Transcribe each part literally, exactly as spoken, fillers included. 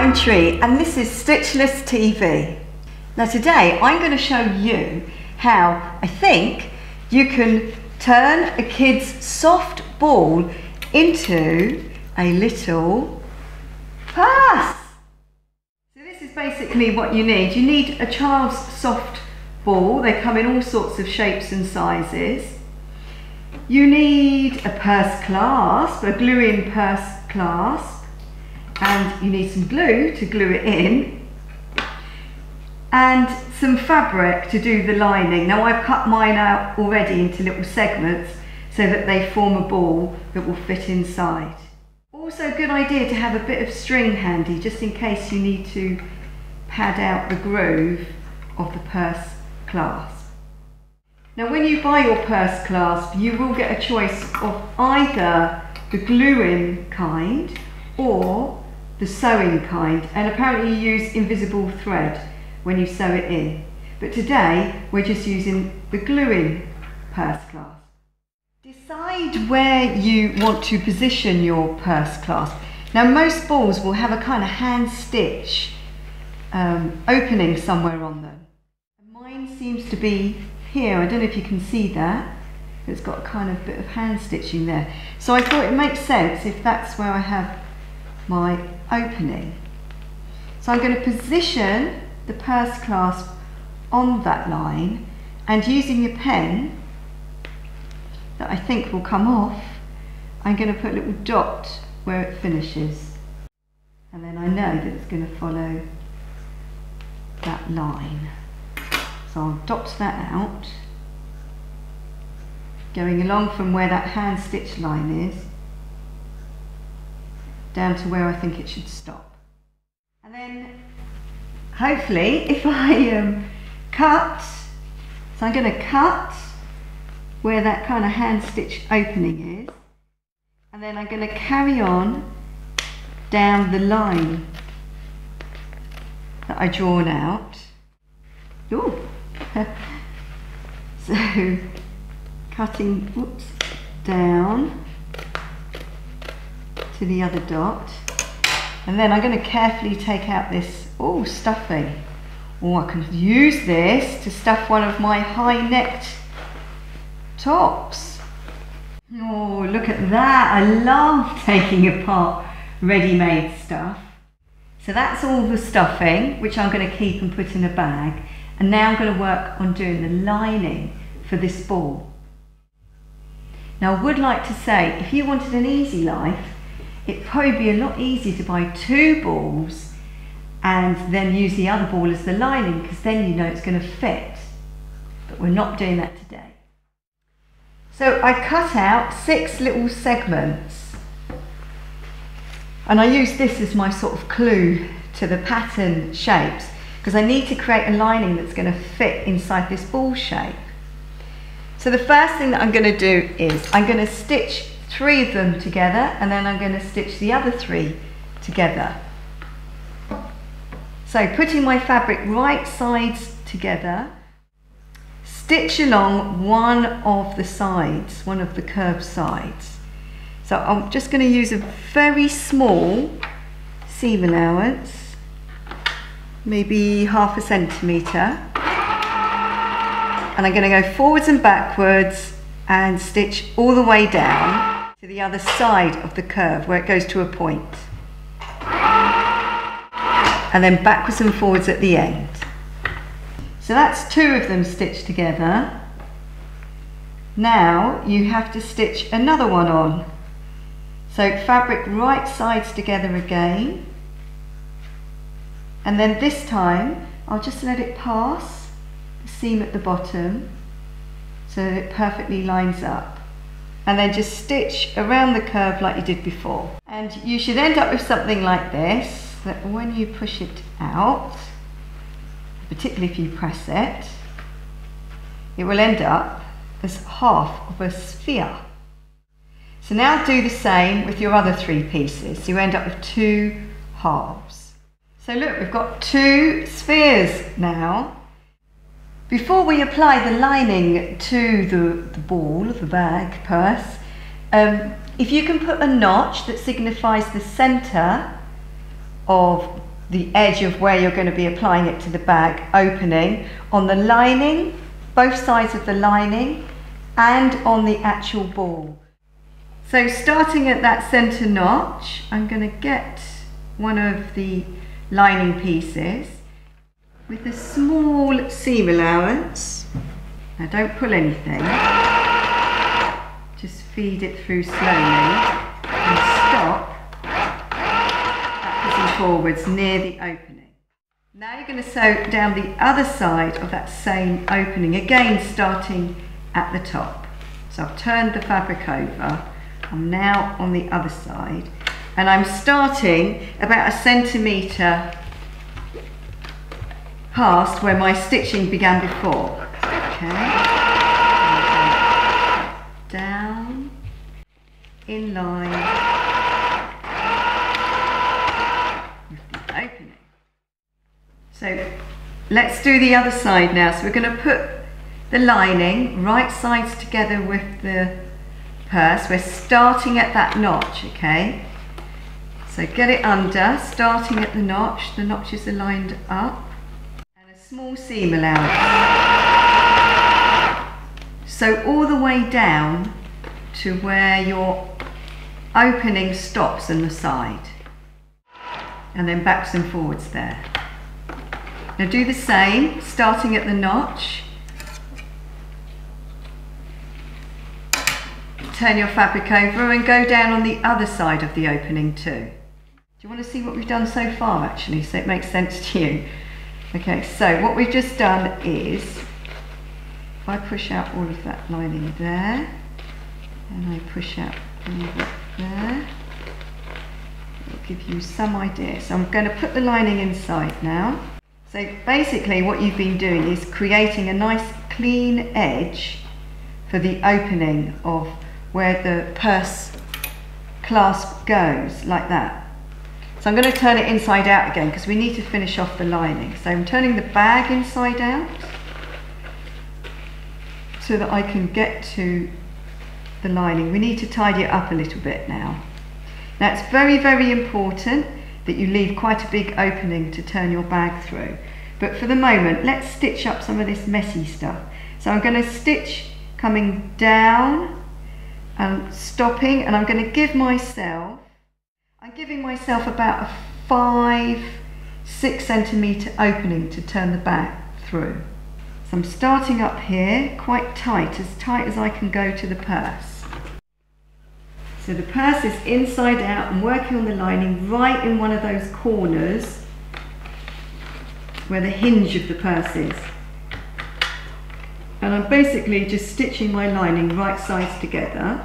I'm Tree and this is Stitchless T V. Now today I'm going to show you how I think you can turn a kid's soft ball into a little purse. So this is basically what you need. You need a child's soft ball. They come in all sorts of shapes and sizes. You need a purse clasp, a glue-in purse clasp, and you need some glue to glue it in, and some fabric to do the lining. Now I've cut mine out already into little segments so that they form a ball that will fit inside. Also a good idea to have a bit of string handy just in case you need to pad out the groove of the purse clasp. Now when you buy your purse clasp, you will get a choice of either the glue-in kind or the sewing kind, and apparently you use invisible thread when you sew it in. But today we're just using the glue-in purse clasp. Decide where you want to position your purse clasp. Now most balls will have a kind of hand stitch um, opening somewhere on them. Mine seems to be here. I don't know if you can see that. It's got a kind of bit of hand stitching there. So I thought it makes sense if that's where I have my opening. So I'm going to position the purse clasp on that line, and using a pen that I think will come off, I'm going to put a little dot where it finishes, and then I know that it's going to follow that line. So I'll dot that out, going along from where that hand stitch line is down to where I think it should stop. And then hopefully if I um, cut, so I'm going to cut where that kind of hand stitch opening is, and then I'm going to carry on down the line that I drawn out. Ooh. So cutting whoops, down to the other dot, and then I'm going to carefully take out this oh stuffing. Or I can use this to stuff one of my high-necked tops. Oh, look at that. I love taking apart ready-made stuff. So that's all the stuffing, which I'm going to keep and put in a bag. And now I'm going to work on doing the lining for this ball. Now I would like to say, if you wanted an easy life, it'd probably be a lot easier to buy two balls and then use the other ball as the lining, because then you know it's going to fit. But we're not doing that today. So I cut out six little segments, and I use this as my sort of clue to the pattern shapes, because I need to create a lining that's going to fit inside this ball shape. So the first thing that I'm going to do is I'm going to stitch three of them together, and then I'm going to stitch the other three together. So putting my fabric right sides together, stitch along one of the sides, one of the curved sides. So I'm just going to use a very small seam allowance, maybe half a centimetre, and I'm going to go forwards and backwards and stitch all the way down to the other side of the curve where it goes to a point, and then backwards and forwards at the end. So that's two of them stitched together. Now you have to stitch another one on. So fabric right sides together again, and then this time I'll just let it pass the seam at the bottom so that it perfectly lines up, and then just stitch around the curve like you did before. And you should end up with something like this, that when you push it out, particularly if you press it, it will end up as half of a sphere. So now do the same with your other three pieces. You end up with two halves. So look, we've got two spheres now. Before we apply the lining to the, the ball, the bag, purse, um, if you can put a notch that signifies the centre of the edge of where you're going to be applying it to the bag opening on the lining, both sides of the lining, and on the actual ball. So starting at that center notch, I'm going to get one of the lining pieces with a small seam allowance. Now don't pull anything, just feed it through slowly and stop backwards and forwards near the opening. Now you're going to sew down the other side of that same opening, again starting at the top. So I've turned the fabric over, I'm now on the other side, and I'm starting about a centimetre past where my stitching began before. Okay, down, in line with the opening. So let's do the other side now. So we're going to put the lining right sides together with the purse. We're starting at that notch, okay? So get it under, starting at the notch. The notches are lined up. And a small seam allowance. So all the way down to where your opening stops on the side. And then backs and forwards there. Now do the same, starting at the notch. Turn your fabric over and go down on the other side of the opening too. Do you want to see what we've done so far actually, so it makes sense to you? Okay, so what we've just done is, if I push out all of that lining there, and I push out all of it there, it'll give you some idea. So I'm going to put the lining inside now. So basically what you've been doing is creating a nice clean edge for the opening of where the purse clasp goes, like that. So I'm going to turn it inside out again because we need to finish off the lining. So I'm turning the bag inside out so that I can get to the lining. We need to tidy it up a little bit now. Now it's very, very important that you leave quite a big opening to turn your bag through. But for the moment, let's stitch up some of this messy stuff. So I'm going to stitch coming down and stopping, and I'm going to give myself, I'm giving myself about a five, six centimetre opening to turn the bag through. So I'm starting up here, quite tight, as tight as I can go to the purse. So the purse is inside out and working on the lining right in one of those corners where the hinge of the purse is. And I'm basically just stitching my lining right sides together.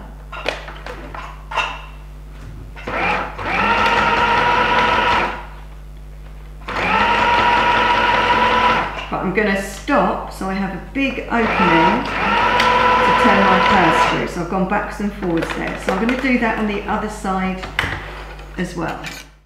But I'm going to stop so I have a big opening to turn my purse through. So I've gone backwards and forwards there. So I'm going to do that on the other side as well.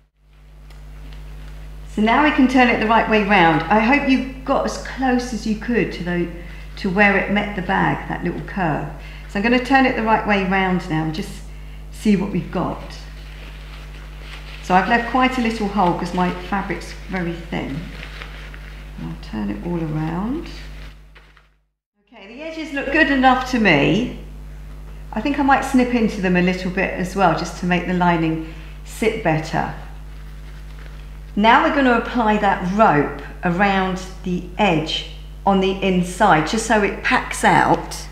So now we can turn it the right way round. I hope you got as close as you could to the to where it met the bag, that little curve. So I'm going to turn it the right way round now and just see what we've got. So I've left quite a little hole because my fabric's very thin. And I'll turn it all around. Okay, the edges look good enough to me. I think I might snip into them a little bit as well, just to make the lining sit better. Now we're going to apply that rope around the edge on the inside, just so it packs out,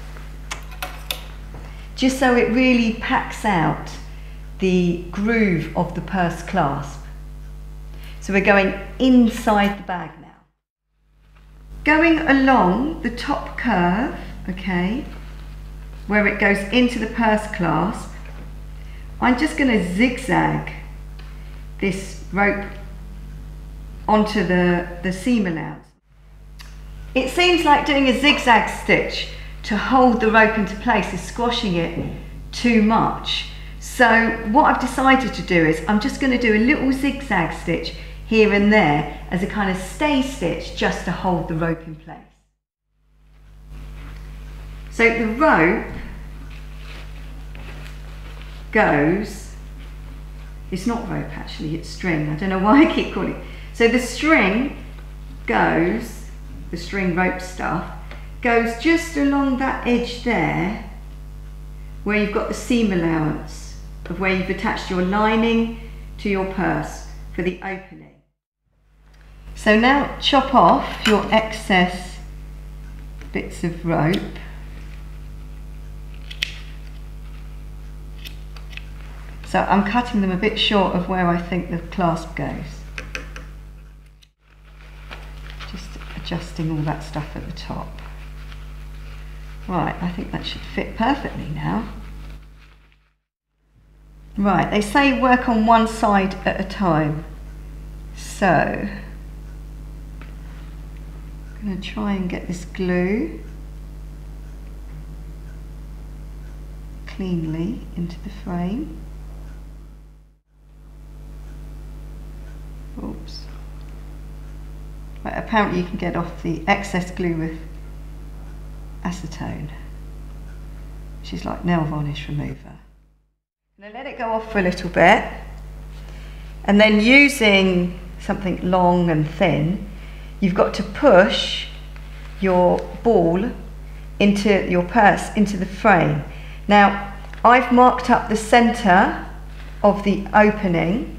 just so it really packs out the groove of the purse clasp. So we're going inside the bag now. Going along the top curve, okay, where it goes into the purse clasp, I'm just going to zigzag this rope onto the, the seam allowance. It seems like doing a zigzag stitch to hold the rope into place is squashing it too much. So what I've decided to do is I'm just going to do a little zigzag stitch here and there as a kind of stay stitch just to hold the rope in place. So the rope goes, it's not rope actually, it's string, I don't know why I keep calling it. So the string goes, the string rope stuff, goes just along that edge there where you've got the seam allowance of where you've attached your lining to your purse for the opening. So now chop off your excess bits of rope. So I'm cutting them a bit short of where I think the clasp goes. Just adjusting all that stuff at the top. Right, I think that should fit perfectly now. Right, they say work on one side at a time. So, I'm going to try and get this glue cleanly into the frame. Oops. Right, apparently you can get off the excess glue with acetone, which is like nail varnish remover. Now let it go off for a little bit, and then using something long and thin, you've got to push your ball into your purse, into the frame. Now I've marked up the centre of the opening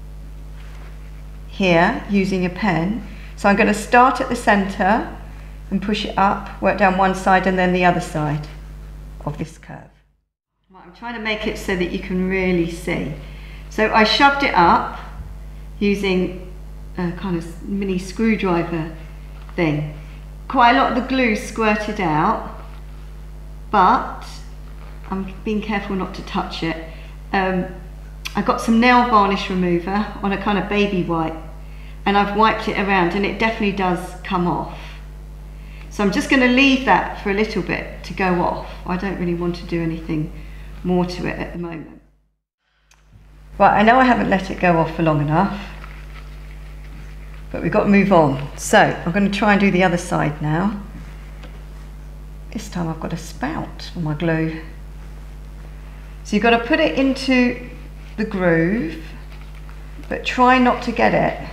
here using a pen, so I'm going to start at the centre and push it up, work down one side and then the other side of this curve. Right, I'm trying to make it so that you can really see. So I shoved it up using a kind of mini screwdriver thing. Quite a lot of the glue squirted out, but I'm being careful not to touch it. Um, I got some nail varnish remover on a kind of baby wipe, and I've wiped it around, and it definitely does come off. So I'm just going to leave that for a little bit to go off. I don't really want to do anything more to it at the moment. Right, I know I haven't let it go off for long enough, but we've got to move on. So I'm going to try and do the other side now. This time I've got a spout for my glue. So you've got to put it into the groove, but try not to get it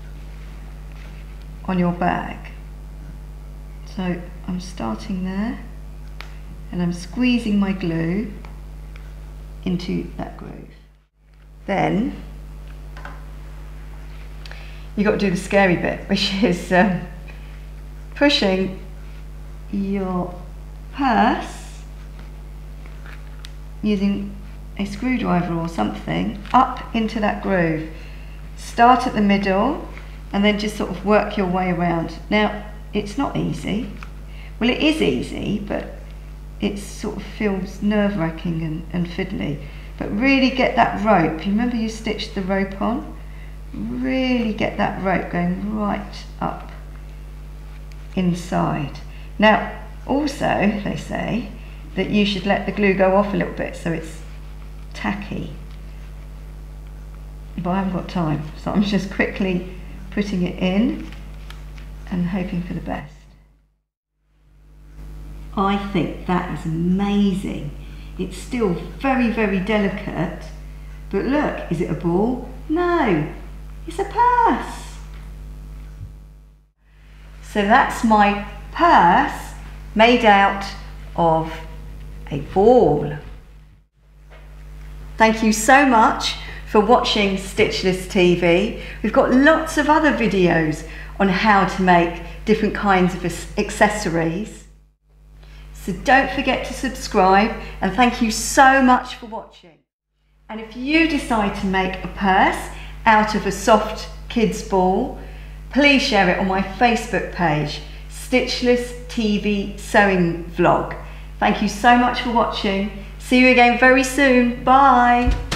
on your bag. So I'm starting there and I'm squeezing my glue into that groove. Then you've got to do the scary bit, which is um, pushing your purse using a screwdriver or something up into that groove. Start at the middle and then just sort of work your way around. Now, it's not easy. Well, it is easy, but it sort of feels nerve-wracking and, and fiddly. But really get that rope. You remember you stitched the rope on? Really get that rope going right up inside. Now, also, they say that you should let the glue go off a little bit so it's tacky. But I haven't got time, so I'm just quickly putting it in and hoping for the best. I think that is amazing. It's still very, very delicate, but look, is it a ball? No, it's a purse. So that's my purse made out of a ball. Thank you so much for watching Stitchless T V. We've got lots of other videos on how to make different kinds of accessories. So don't forget to subscribe, and thank you so much for watching. And if you decide to make a purse out of a soft kids ball, please share it on my Facebook page, Stitchless T V Sewing Vlog. Thank you so much for watching. See you again very soon. Bye.